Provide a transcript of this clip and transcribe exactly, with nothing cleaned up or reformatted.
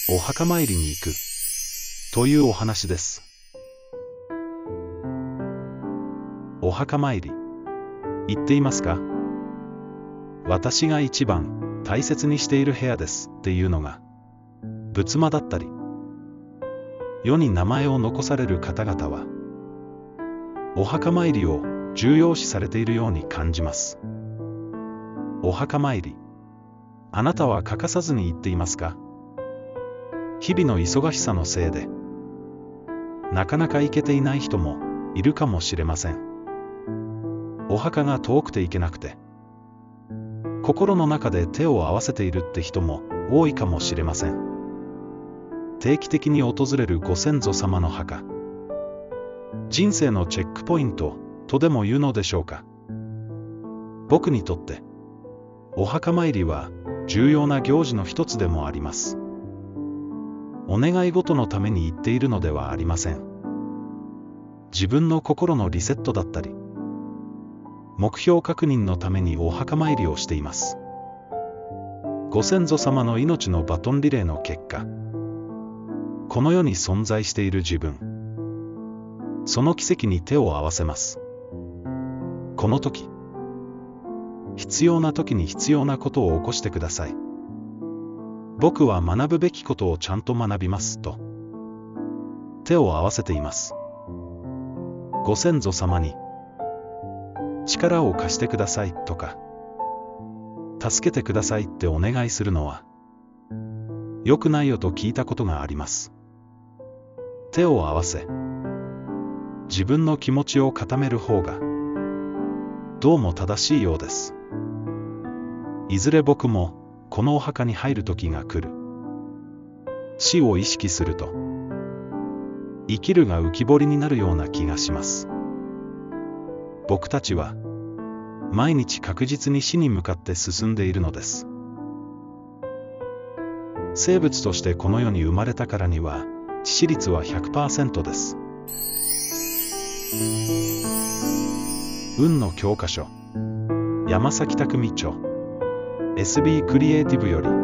お墓参りに行くというお話です。お墓参り行っていますか？私が一番大切にしている部屋ですっていうのが仏間だったり、世に名前を残される方々はお墓参りを重要視されているように感じます。お墓参り、あなたは欠かさずに行っていますか？日々の忙しさのせいでなかなか行けていない人もいるかもしれません。お墓が遠くて行けなくて心の中で手を合わせているって人も多いかもしれません。定期的に訪れるご先祖様の墓、人生のチェックポイントとでも言うのでしょうか。僕にとってお墓参りは重要な行事の一つでもあります。お願い事のために行っているのではありません。自分の心のリセットだったり、目標確認のためにお墓参りをしています。ご先祖様の命のバトンリレーの結果、この世に存在している自分、その奇跡に手を合わせます。この時、必要な時に必要なことを起こしてください。僕は学ぶべきことをちゃんと学びますと手を合わせています。ご先祖様に力を貸してくださいとか助けてくださいってお願いするのは良くないよと聞いたことがあります。手を合わせ自分の気持ちを固める方がどうも正しいようです。いずれ僕もこのお墓に入る時が来る。死を意識すると生きるが浮き彫りになるような気がします。僕たちは毎日確実に死に向かって進んでいるのです。生物としてこの世に生まれたからには致死率は ひゃくパーセント です。運の教科書、山崎匠著、エスビー クリエイティブより